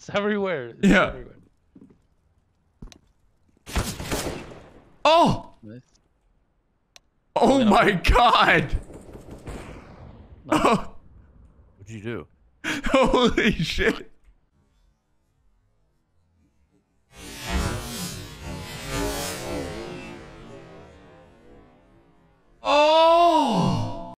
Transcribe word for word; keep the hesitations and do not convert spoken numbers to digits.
everywhere. It's Yeah. everywhere. Oh! Nice. Oh my god! Nice. Oh, What'd you do? holy shit!